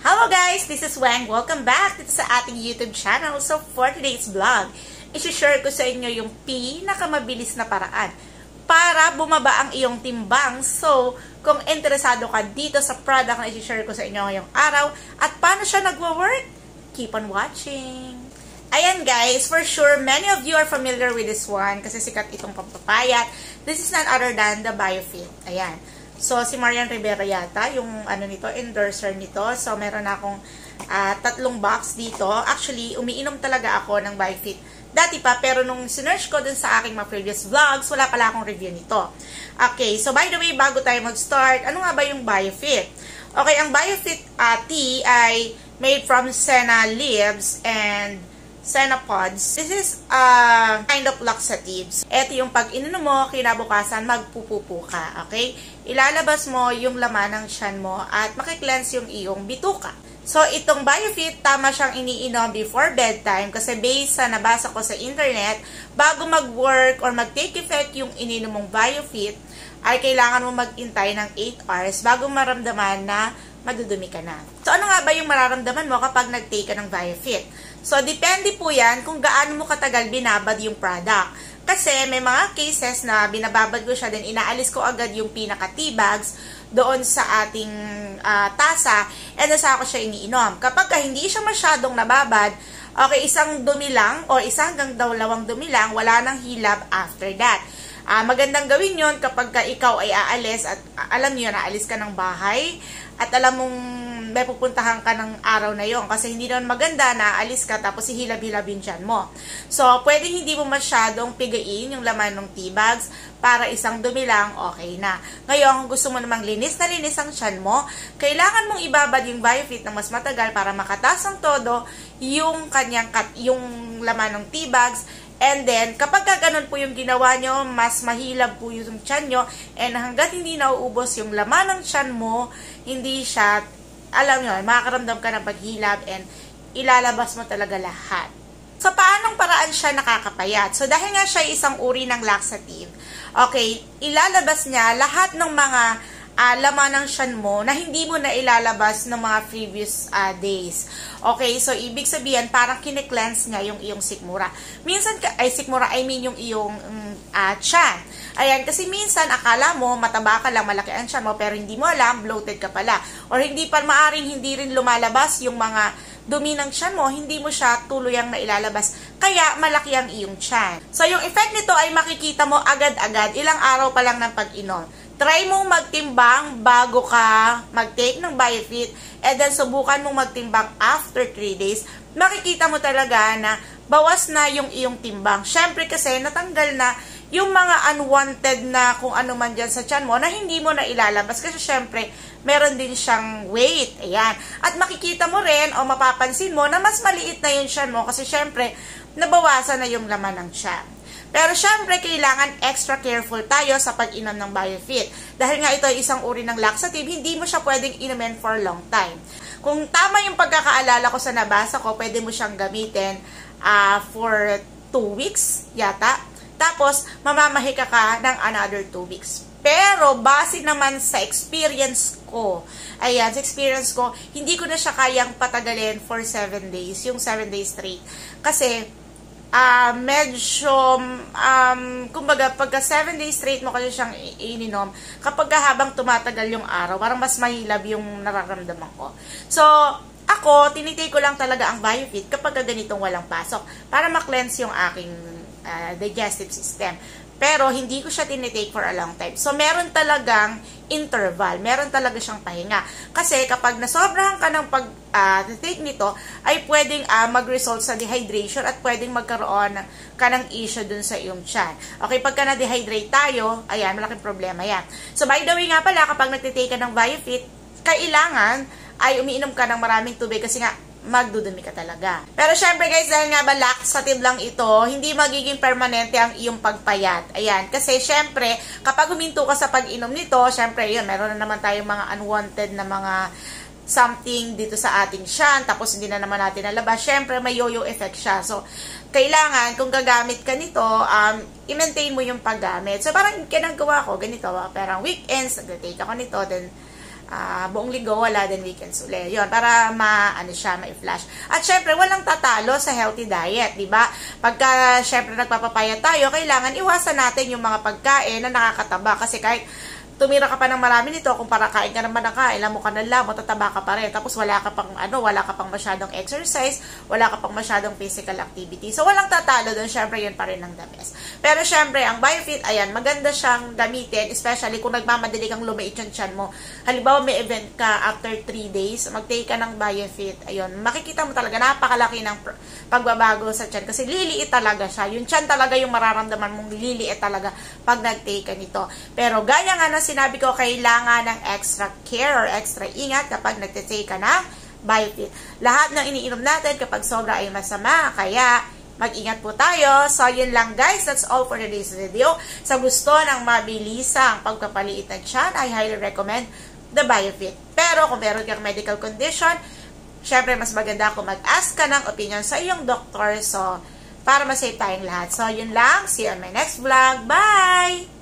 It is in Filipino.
Hello guys! This is Wang. Welcome back dito sa ating YouTube channel. So for today's vlog, isi-share ko sa inyo yung pinakamabilis na paraan para bumaba ang iyong timbang. So kung interesado ka dito sa product na isi-share ko sa inyo ngayong araw at paano siya nagwo-work, keep on watching. Ayan guys, for sure, many of you are familiar with this one kasi sikat itong pampapayat. This is none other than the BioFit. Ayan. So, si Marian Rivera yata, yung endorser nito. So, meron akong 3 box dito. Actually, umiinom talaga ako ng BioFit dati pa, pero nung sinearch ko dun sa aking mga previous vlogs, wala pala akong review nito. Okay, so by the way, bago tayo mag-start, ano nga ba yung BioFit? Okay, ang BioFit tea ay made from senna leaves and senna pods. This is kind of laxatives. Ito yung pag ininom mo, kinabukasan, magpupupo ka. Okay? Ilalabas mo yung laman ng tiyan mo at makiklense yung iyong bituka. So, itong BioFit, tama siyang iniinom before bedtime kasi based sa nabasa ko sa internet, bago mag-work or mag-take effect yung ininom mong BioFit, ay kailangan mo mag-intay ng 8 hours bago maramdaman na madudumi ka na. So, ano nga ba yung mararamdaman mo kapag nag-take ka ng BioFit? So, depende po yan kung gaano mo katagal binabad yung product. Kasi may mga cases na binababad ko siya, then inaalis ko agad yung pinaka-tea bags doon sa ating tasa, and nasa ako siya iniinom. Kapag hindi siya masyadong nababad, okay, isang dumi lang o isang hanggang 2 dumi lang, wala nang hilab after that. Magandang gawin yon kapag ikaw ay aalis at alam niyo na aalis ka ng bahay at alam mong may pupuntahan ka ng araw na yon kasi hindi naman maganda na aalis ka tapos ihilab-hilabin dyan mo. So, pwedeng hindi mo masyadong pigain yung laman ng tea bags para isang dumi lang, okay na. Ngayon, kung gusto mo namang linis na linis ang tiyan mo, kailangan mong ibabad yung BioFit na mas matagal para makatas ang todo yung yung laman ng tea bags. And then, kapag ganun po yung ginawa nyo, mas mahilab po yung tiyan nyo. And hanggat hindi nauubos yung laman ng tiyan mo, hindi siya, alam nyo, makakaramdam ka ng paghilab and ilalabas mo talaga lahat. So, paanong paraan siya nakakapayat? So, dahil nga siya isang uri ng laxative, okay, ilalabas niya lahat ng mga laman ng tiyan mo na hindi mo na ilalabas ng mga previous days. Okay, so ibig sabihin parang kine-cleanse niya yung iyong sikmura. Minsan, sikmura, I mean yung iyong tiyan. Ayan, kasi minsan akala mo mataba ka lang, malaki ang tiyan mo, pero hindi mo alam, bloated ka pala. Or hindi pa maaring hindi rin lumalabas yung mga dumi ng tiyan mo, hindi mo siya tuluyang na ilalabas. Kaya malaki ang iyong tiyan. So yung effect nito ay makikita mo agad-agad, ilang araw pa lang ng pag-inom. Try mong magtimbang bago ka mag-take ng BioFit and then subukan mong magtimbang after 3 days. Makikita mo talaga na bawas na yung iyong timbang. Syempre kasi natanggal na yung mga unwanted na kung ano man dyan sa tiyan mo na hindi mo na ilalabas kasi syempre meron din siyang weight. Ayan. At makikita mo rin o mapapansin mo na mas maliit na yung tiyan mo kasi syempre nabawasan na yung laman ng tiyan. Pero syempre, kailangan extra careful tayo sa pag-inom ng BioFit. Dahil nga ito ay isang uri ng laxative, hindi mo siya pwedeng inumin for long time. Kung tama yung pagkakaalala ko sa nabasa ko, pwede mo siyang gamitin for 2 weeks yata. Tapos, mamamahi ka ng another 2 weeks. Pero, base naman sa experience ko, ayan, sa experience ko, hindi ko na siya kayang patagalin for 7 days, yung 7 days straight. Kasi, medyo, kumbaga, pagka 7 days straight mo kasi siyang ininom, kapag habang tumatagal yung araw, parang mas mahilab yung nararamdaman ko. So, ako, tinitake ko lang talaga ang BioFit kapag ganitong walang pasok para ma-cleanse yung aking digestive system. Pero, hindi ko siya tinitake for a long time. So, meron talagang interval. Meron talaga siyang pahinga. Kasi, kapag nasobrahan ka ng pag-take nito, ay pwedeng mag-result sa dehydration at pwedeng magkaroon ka ng issue dun sa iyong tiyan. Okay, pagka na-dehydrate tayo, ayan, malaking problema yan. So, by the way nga pala, kapag nagtitake ka ng BioFit, kailangan ay umiinom ka ng maraming tubig kasi nga, magdudumi ka talaga. Pero syempre guys, dahil nga ba laxative lang ito, hindi magiging permanente ang iyong pagpayat. Ayan, kasi syempre, kapag huminto ka sa pag-inom nito, syempre yun, meron na naman tayong mga unwanted na mga something dito sa ating tiyan, tapos hindi na naman natin nalabas. Syempre, may yo-yo effect siya. So, kailangan, kung gagamit ka nito, i-maintain mo yung paggamit. So, parang ginagawa ko, ganito, parang weekends, nag-take ako nito, then buong linggo, wala din weekends ulit. Yun, para ma-flash. At syempre, walang tatalo sa healthy diet, di ba? Pagka, syempre, nagpapapaya tayo, kailangan iwasan natin yung mga pagkain na nakakataba. Kasi kahit tumira ka pa ng marami nito, kung para kain ka naman ng kain, mo ka ng lamo, tataba ka pa rin. Tapos wala ka pang masyadong exercise, wala ka pang masyadong physical activity. So, walang tatalo doon. Syempre, yun pa rin ang the best. Pero syempre, ang BioFit, ayan, maganda siyang gamitin, especially kung nagmamadali kang lumait yung tiyan mo. Halimbawa, may event ka after 3 days, mag-take ka ng BioFit. Ayun, makikita mo talaga, napakalaki ng pagbabago sa tiyan. Kasi liliit talaga siya. Yung tiyan talaga yung mararamdaman mong liliit talaga pag nag-take ka nito. Pero gaya nga na sinabi ko, kailangan ng extra care or extra ingat kapag nagtitake ka ng BioFit. Lahat ng iniinom natin kapag sobra ay masama, kaya mag-ingat po tayo. So, yun lang guys. That's all for today's video. Sa gusto ng mabilisang pagpapaliit ng tiyan, I highly recommend the BioFit. Pero kung meron kang medical condition, syempre mas maganda kung mag-ask ka ng opinion sa iyong doktor. So, para ma-save tayong lahat. So, yun lang. See you on my next vlog. Bye!